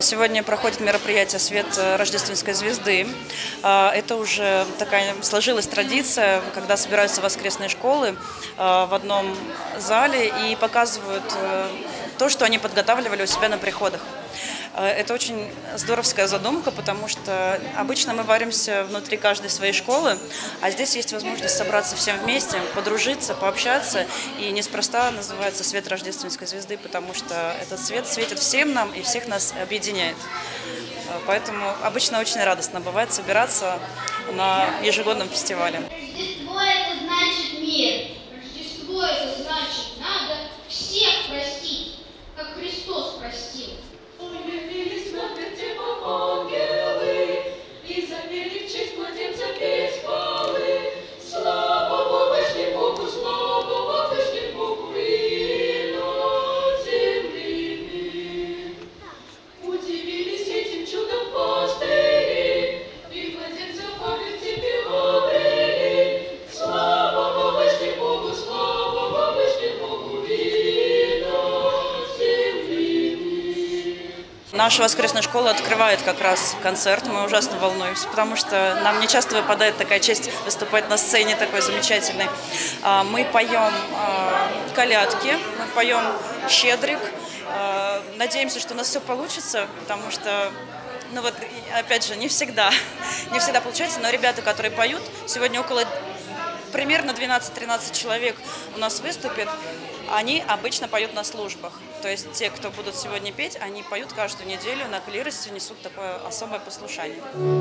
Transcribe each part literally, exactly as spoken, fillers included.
Сегодня проходит мероприятие «Свет рождественской звезды». Это уже такая сложилась традиция, когда собираются воскресные школы в одном зале и показывают то, что они подготавливали у себя на приходах. Это очень здоровская задумка, потому что обычно мы варимся внутри каждой своей школы, а здесь есть возможность собраться всем вместе, подружиться, пообщаться. И неспроста называется «Свет рождественской звезды», потому что этот свет светит всем нам и всех нас объединяет. Поэтому обычно очень радостно бывает собираться на ежегодном фестивале. Рождество – это значит мир. Рождество – это значит надо всех простить, как Христос простил. Появились на вертепах ангелы и запели в честь младенца петь хвалы. Слава Богу, Вышний Богу, слава Вышний Богу и на земле мир. Удивились этим чудом пастыри и младенца по вертепе обрели. Слава Богу, Вышний Богу, слава Вышний Богу и на земле мир. Наша воскресная школа открывает как раз концерт. Мы ужасно волнуемся, потому что нам не часто выпадает такая честь выступать на сцене такой замечательной. Мы поем колядки, мы поем щедрик. Надеемся, что у нас все получится, потому что, ну вот, опять же, не всегда, не всегда получается. Но ребята, которые поют, сегодня около примерно двенадцать-тринадцать человек у нас выступит. Они обычно поют на службах. То есть те, кто будут сегодня петь, они поют каждую неделю на клиросе, несут такое особое послушание.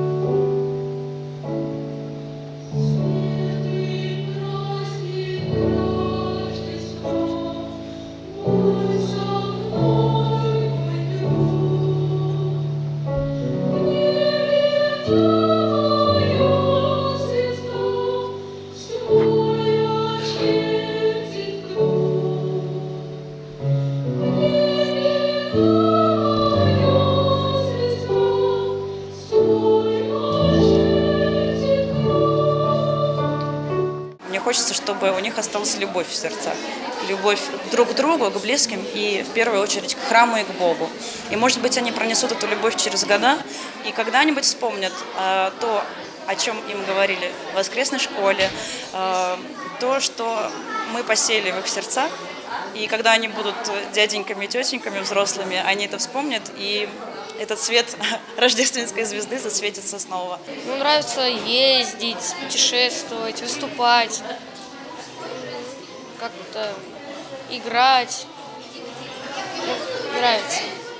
Хочется, чтобы у них осталась любовь в сердцах, любовь друг к другу, к близким и в первую очередь к храму и к Богу. И, может быть, они пронесут эту любовь через года и когда-нибудь вспомнят э, то, о чем им говорили в воскресной школе, э, то, что мы посеяли в их сердцах. И когда они будут дяденьками и тетеньками взрослыми, они это вспомнят, и этот свет рождественской звезды засветится снова. Мне нравится ездить, путешествовать, выступать, как-то играть. Мне нравится.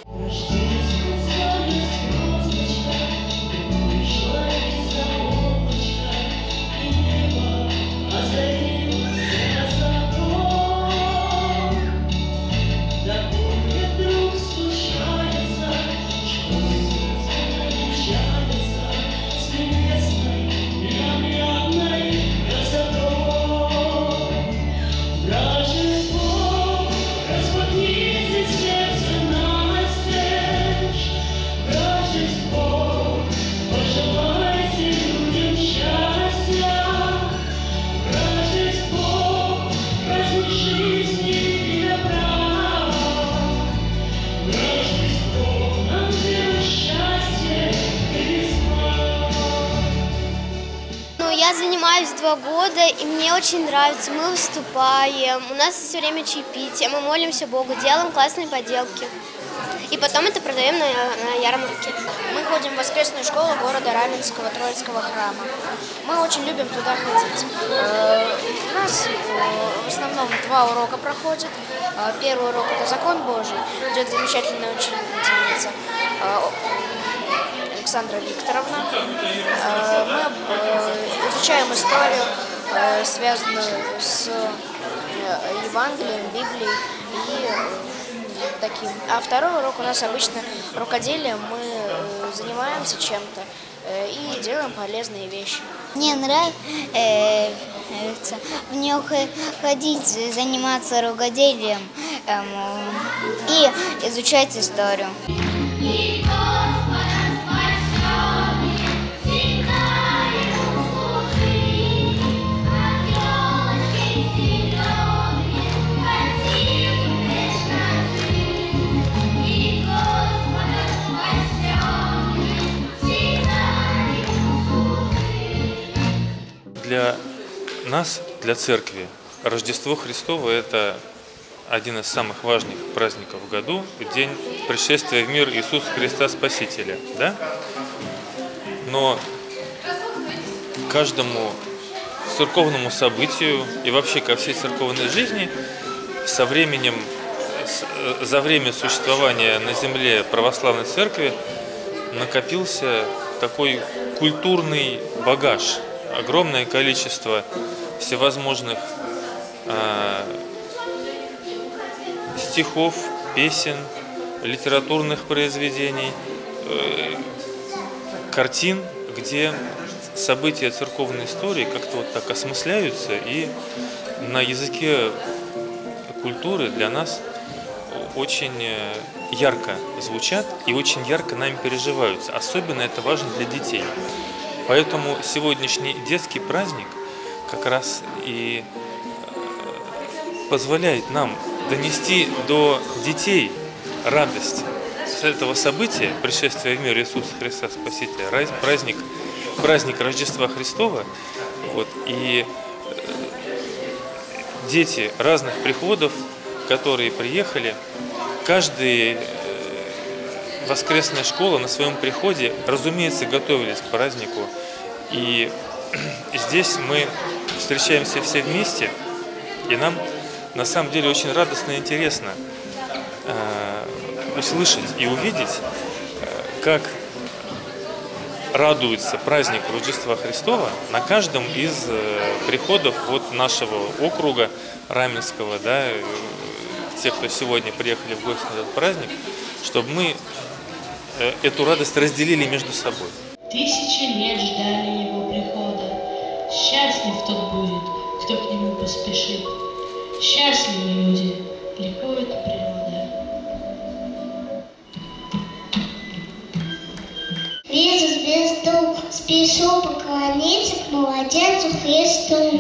Я занимаюсь два года, и мне очень нравится. Мы выступаем, у нас все время чаепитие, мы молимся Богу, делаем классные поделки. И потом это продаем на, на ярмарке. Мы ходим в воскресную школу города Раменского Троицкого храма. Мы очень любим туда ходить. У нас в основном два урока проходят. Первый урок – это закон Божий. Идет замечательная ученица Александра Викторовна. Мы изучаем историю, связанную с Евангелием, Библией и таким. А второй урок у нас обычно рукоделием. Мы занимаемся чем-то и делаем полезные вещи. Мне нравится в нее ходить, заниматься рукоделием и изучать историю. Господа, нас, для церкви, Рождество Христово – это один из самых важных праздников в году, день пришествия в мир Иисуса Христа Спасителя. Да? Но каждому церковному событию и вообще ко всей церковной жизни со временем, за время существования на земле православной церкви накопился такой культурный багаж, огромное количество всевозможных э, стихов, песен, литературных произведений, э, картин, где события церковной истории как-то вот так осмысляются и на языке культуры для нас очень ярко звучат и очень ярко нами переживаются. Особенно это важно для детей. Поэтому сегодняшний детский праздник как раз и позволяет нам донести до детей радость с этого события, пришествия в мир Иисуса Христа Спасителя, праздник, праздник Рождества Христова. Вот, и дети разных приходов, которые приехали, каждая воскресная школа на своем приходе, разумеется, готовились к празднику. И здесь мы встречаемся все вместе, и нам на самом деле очень радостно и интересно э, услышать и увидеть, э, как радуется праздник Рождества Христова на каждом из э, приходов вот нашего округа Раменского, да, э, те, кто сегодня приехали в гости на этот праздник, чтобы мы э, эту радость разделили между собой. Тысячи лет ждали его прихода. Счастлив тот будет, кто к нему поспешит. Счастливы люди, ликует природа. Вижу звезду, спешу поклониться к младенцу Христу.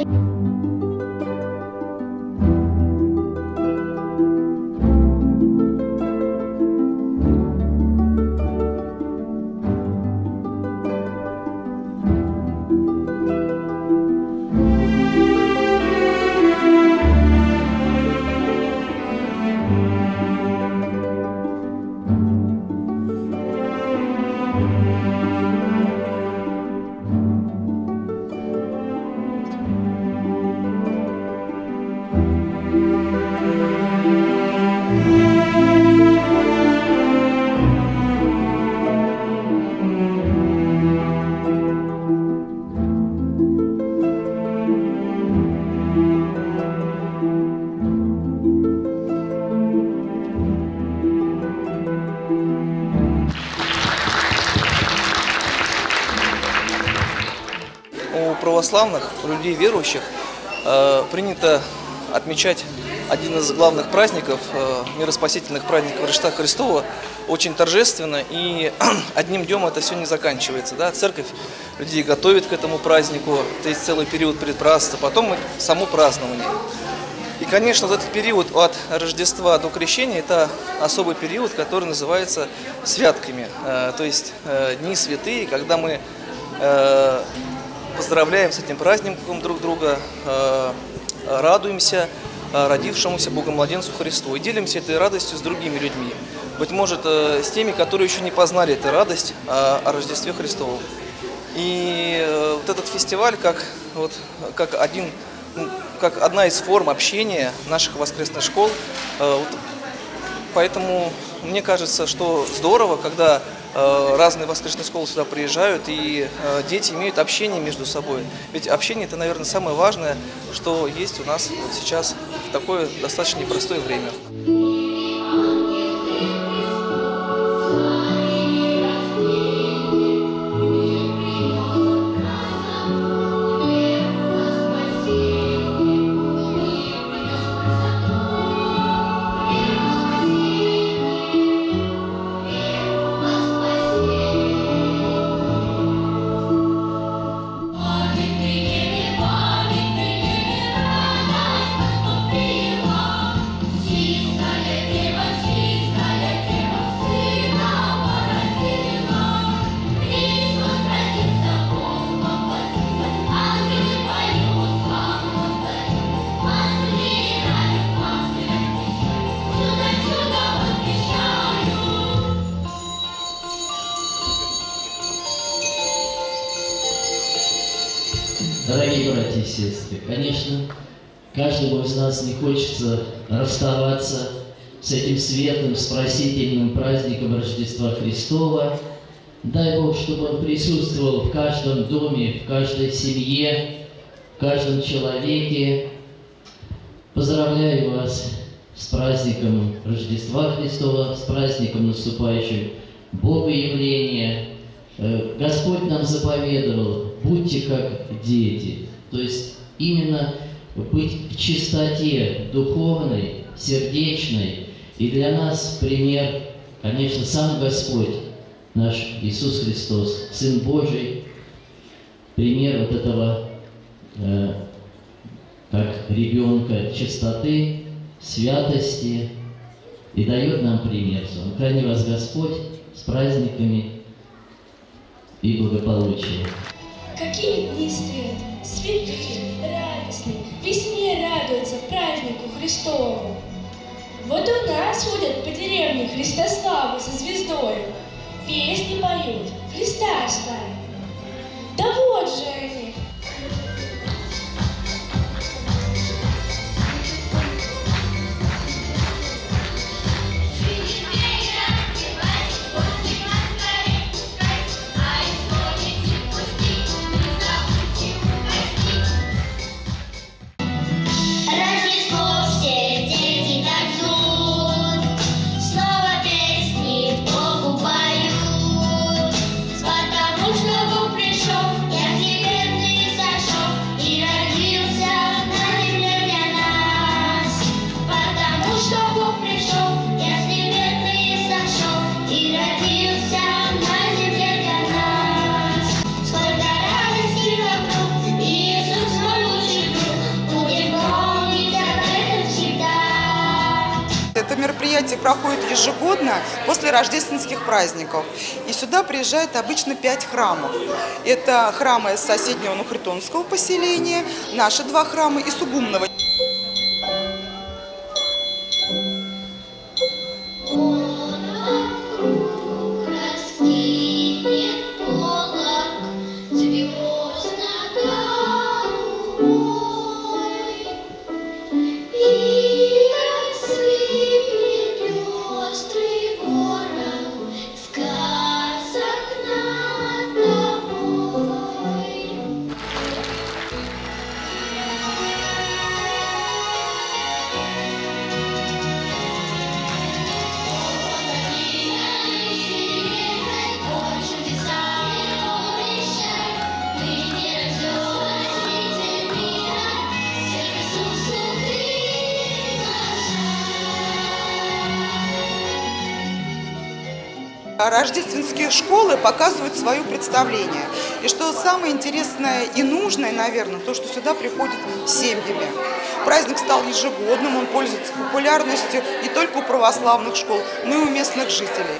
У православных, у людей верующих, э, принято отмечать один из главных праздников, э, мироспасительных праздников Рождества Христова, очень торжественно, и одним днем это все не заканчивается. Да? Церковь людей готовит к этому празднику, то есть целый период предпразднства, потом само празднование. И, конечно, вот этот период от Рождества до Крещения – это особый период, который называется святками, э, то есть э, дни святые, когда мы э, поздравляем с этим праздником друг друга, э, радуемся э, родившемуся Богомладенцу Христу и делимся этой радостью с другими людьми. Быть может, э, с теми, которые еще не познали эту радость э, о Рождестве Христовом. И э, вот этот фестиваль, как, вот, как, один, как одна из форм общения наших воскресных школ, э, вот, поэтому мне кажется, что здорово, когда разные воскресные школы сюда приезжают, и э, дети имеют общение между собой. Ведь общение – это, наверное, самое важное, что есть у нас вот сейчас в такое достаточно непростое время. Чисто братья и сестры, конечно, каждому из нас не хочется расставаться с этим светлым, спасительным праздником Рождества Христова. Дай Бог, чтобы он присутствовал в каждом доме, в каждой семье, в каждом человеке. Поздравляю вас с праздником Рождества Христова, с праздником наступающим Богоявления. Господь нам заповедовал: будьте как дети, то есть именно быть в чистоте духовной, сердечной. И для нас пример, конечно, сам Господь, наш Иисус Христос, Сын Божий, пример вот этого, э, как ребенка, чистоты, святости, и дает нам пример. Храни вас Господь с праздниками и благополучием. Какие дни свет, светлые, радостные, весьме радуются празднику Христову. Вот у нас ходят по деревне Христославы со звездою, песни поют, Христа славят. Да вот же они! Это мероприятие проходит ежегодно после рождественских праздников. И сюда приезжает обычно пять храмов. Это храмы соседнего Нухритонского поселения, наши два храма и Сугумного. Рождественские школы показывают свое представление. И что самое интересное и нужное, наверное, то, что сюда приходят семьями. Праздник стал ежегодным, он пользуется популярностью не только у православных школ, но и у местных жителей.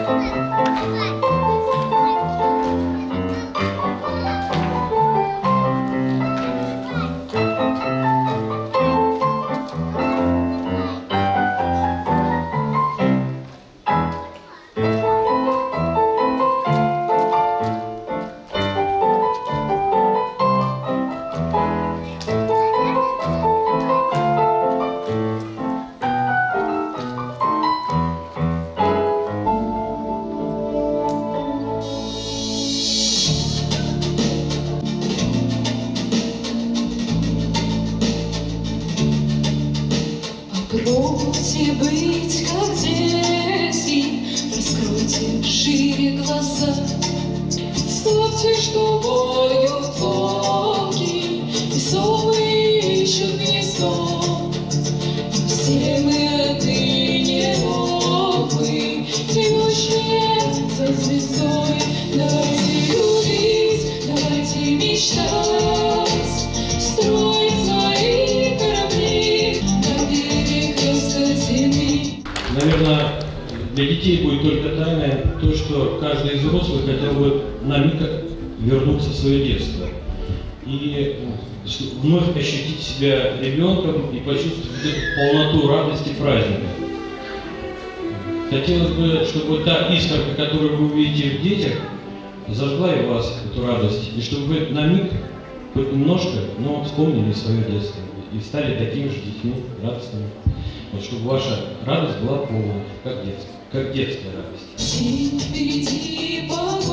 Попробуйте быть как дети, раскройте шире глаза. Представьте, что поют волки, и совы ищут гнездо. Все мы отныне волки, бегущие за звездой. Давайте любить, давайте мечтать, строить свои корабли на берег русской земли. Наверное, для детей будет только тайной то, что каждый из взрослых хотел бы на миг вернуться в свое детство и вновь ощутить себя ребенком и почувствовать полноту радости праздника. Хотелось бы, чтобы та искорка, которую вы увидите в детях, зажгла и в вас эту радость, и чтобы вы на миг хоть немножко, но вспомнили свое детство и стали такими же детьми радостными. Вот, чтобы ваша радость была полная, как детская, как детская радость.